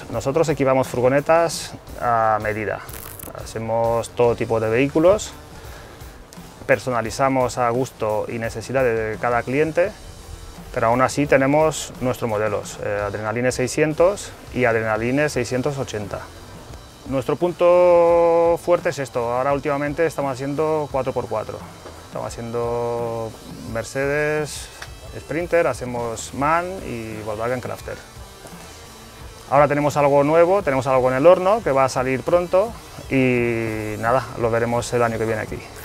Nosotros equipamos furgonetas a medida, hacemos todo tipo de vehículos, personalizamos a gusto y necesidades de cada cliente, pero aún así tenemos nuestros modelos, Adrenaline 600 y Adrenaline 680. Nuestro punto fuerte es esto, ahora últimamente estamos haciendo 4x4, estamos haciendo Mercedes Sprinter, hacemos MAN y Volkswagen Crafter. Ahora tenemos algo nuevo, tenemos algo en el horno que va a salir pronto y nada, lo veremos el año que viene aquí.